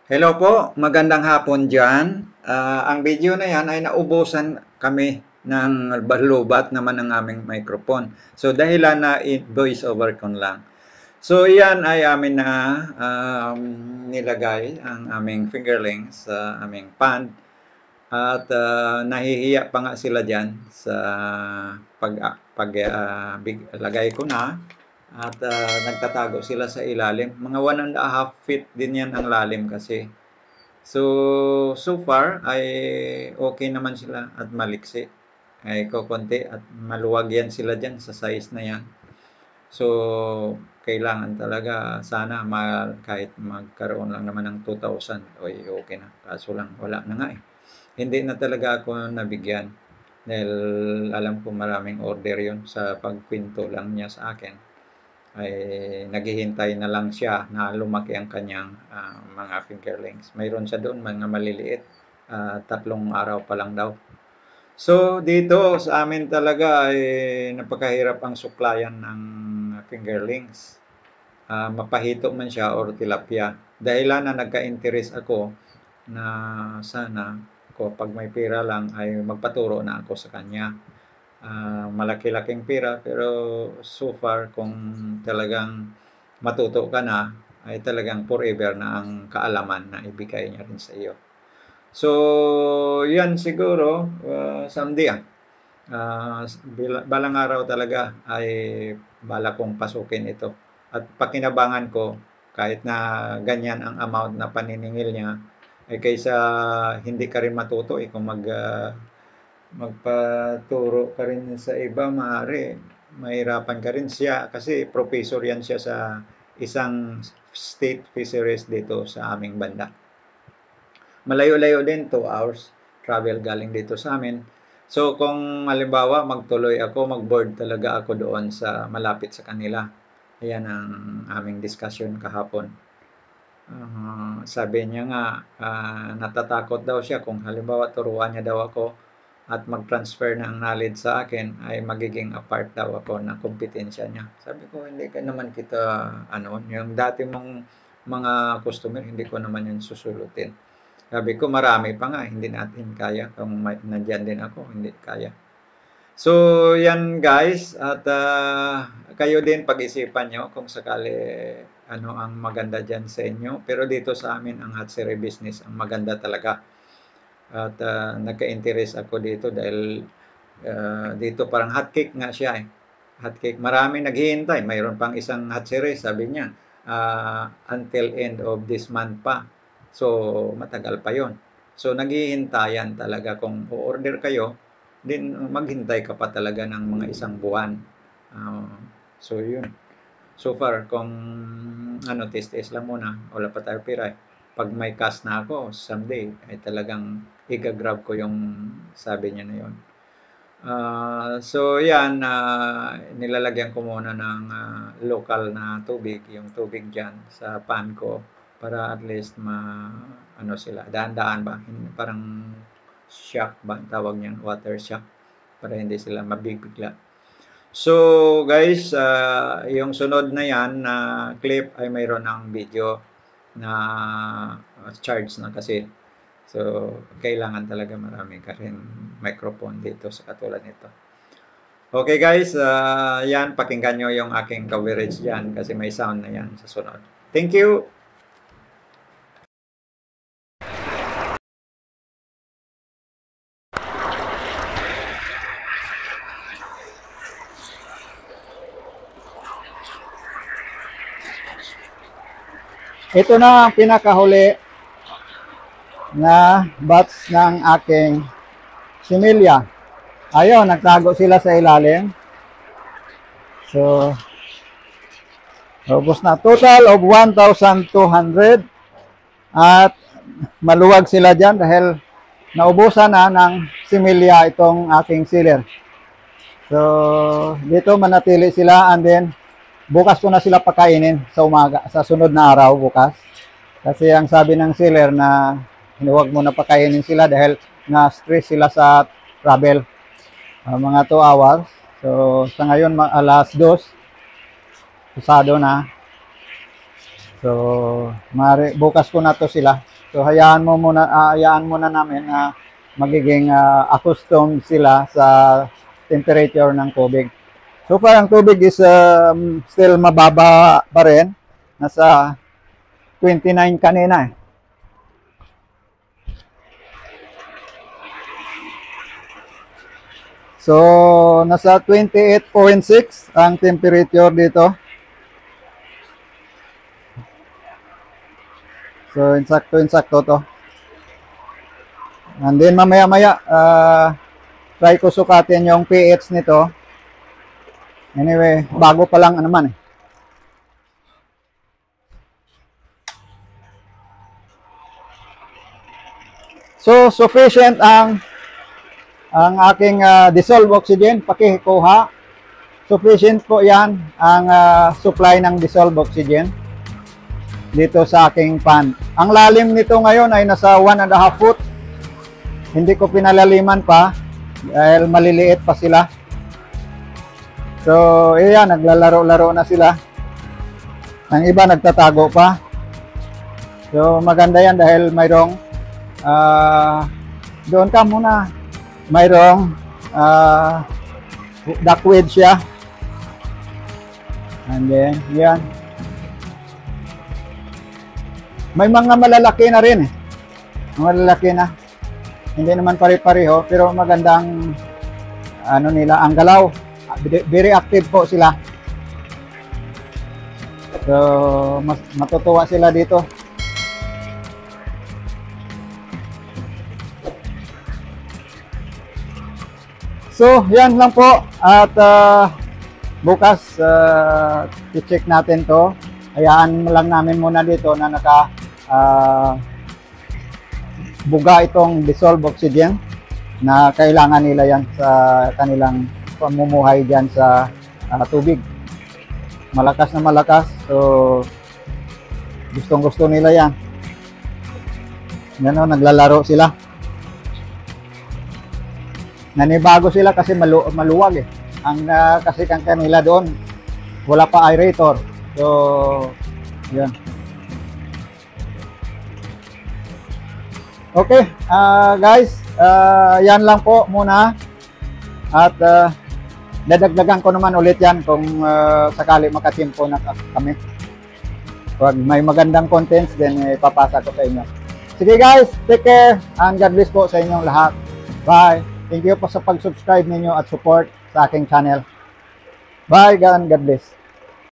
Hello po, magandang hapon dyan. Ang video na yan ay naubusan kami ng balubat naman ng aming microphone. So dahilan na voice over ko lang. So yan ay amin na nilagay ang aming fingerlings sa aming pan. At nahihiya pa nga sila dyan sa lagay ko na. At nagtatago sila sa ilalim. Mga 1.5 feet din yan ang lalim kasi. So far ay okay naman sila at maliksi. Ay kokonti at maluwag yan sila dyan sa size na yan. So, kailangan talaga sana kahit magkaroon lang naman ng 2,000, okay na. Kaso lang, wala na nga eh. Hindi na talaga ako nabigyan dahil alam ko maraming order yon sa pagkwento lang niya sa akin. Ay naghihintay na lang siya na lumaki ang kanyang mga fingerlings. Mayroon siya doon mga maliliit, 3 araw pa lang daw. So dito sa amin talaga ay napakahirap ang suklayan ng fingerlings. Mapahito man siya or tilapia. Dahilan na nagka-interest ako na sana ko pag may pera lang ay magpaturo na ako sa kanya. Malaki-laking pera pero so far kung talagang matuto ka na ay talagang forever na ang kaalaman na ibigay niya rin sa iyo. So, yan siguro someday balang araw talaga ay bala kong pasukin ito. At pakinabangan ko kahit na ganyan ang amount na paniningil niya ay kaysa hindi ka rin matuto kung magpaturo ka rin sa iba, maaari mahirapan ka rin siya kasi professor yan siya sa isang state fisheries dito sa aming banda. Malayo-layo din, 2 hours travel galing dito sa amin. So kung halimbawa magtuloy ako, mag-board talaga ako doon sa malapit sa kanila. Ayan ang aming discussion kahapon. Sabi niya nga, natatakot daw siya kung halimbawa turuan niya daw ako at mag-transfer ng knowledge sa akin ay magiging apart daw ako ng kompetensya niya. Sabi ko, hindi ka naman kita, yung dati mong mga customer, hindi ko naman yun susulutin. Sabi ko, marami pa nga, hindi natin kaya. Kung nandyan din ako, hindi kaya. So, yan guys. At kayo din pag-isipan nyo kung sakali ano ang maganda dyan sa inyo. Pero dito sa amin, ang hatchery business, ang maganda talaga. At nagka-interest ako dito dahil dito parang hotcake nga siya eh. Hotcake. Marami naghihintay. Mayroon pang isang hatchery, sabi niya, until end of this month pa. So, matagal pa yon. So, naghihintayan talaga kung o-order kayo, din maghintay ka pa talaga ng mga isang buwan. So, yun. So far, kung test-test lang muna, wala pa tayo pira. Pag may cash na ako, someday, ay talagang i-grab ko yung sabi niya na yun. So, yan, nilalagyan ko muna ng local na tubig, yung tubig dyan sa pan ko para at least sila, daan-daan ba? Parang shock ba? Tawag niyan, water shock para hindi sila mabibigla. So, guys, yung sunod na yan na clip ay mayroon ng video na charge na kasi. So, kailangan talaga marami ka rin microphone dito sa katulad nito. Okay guys, yan, pakinggan nyo yung aking coverage dyan kasi may sound na yan sa sunod. Thank you! Ito na ang pinakahuli na batch ng aking similya. Ayun, nagtago sila sa ilalim. So, ubos na. Total of 1,200. At maluwag sila dyan dahil naubusan na ng similya itong aking sealer. So, dito manatili sila and then bukas ko na sila pakainin sa umaga, sa sunod na araw bukas. Kasi ang sabi ng sealer na huwag mo na pakainin sila dahil na-stress sila sa travel. Mga 2 hours. So, sa ngayon, alas 2. Usado na. So, bukas ko na to sila. So hayaan muna namin na magiging accustomed sila sa temperature ng tubig. So far ang tubig is still mababa pa rin. Nasa 29 kanina eh. So nasa 28.6 ang temperature dito. So, insakto to. And then, mamaya-maya, try ko sukatin yung pH nito. Anyway, bago pa lang naman eh. So, sufficient ang aking dissolved oxygen. Pakikuha. Sufficient po yan ang supply ng dissolved oxygen dito sa aking pan. Ang lalim nito ngayon ay nasa 1.5 foot. Hindi ko pinalaliman pa dahil maliliit pa sila. So, iyan, naglalaro-laro na sila. Ang iba nagtatago pa. So, maganda yan dahil mayroong doon ka muna. Mayroong duckweed siya. And then, yan. May mga malalaki na rin eh. Malalaki na. Hindi naman pare-pareho, pero magandang ano nila, ang galaw. Very active po sila. So, matutuwa sila dito. So, yan lang po. At bukas, i-check natin to. Hayaan lang namin muna dito na buga itong dissolved oxygen na kailangan nila yan sa kanilang pamumuhay dyan sa tubig. Malakas na malakas. So, gustong-gusto nila yan. Yan o, naglalaro sila. Nanibago sila kasi maluwag eh. Kasi kang kanila doon, wala pa aerator. So, yan. Okay, guys, yan lang po muna. At dadagdagan ko naman ulit yan kung sakali makatimpo na kami. Pag may magandang contents, then ipapasa ko sa inyo. Sige guys, take care and God bless po sa inyong lahat. Bye! Thank you po sa pag-subscribe ninyo at support sa aking channel. Bye and God bless.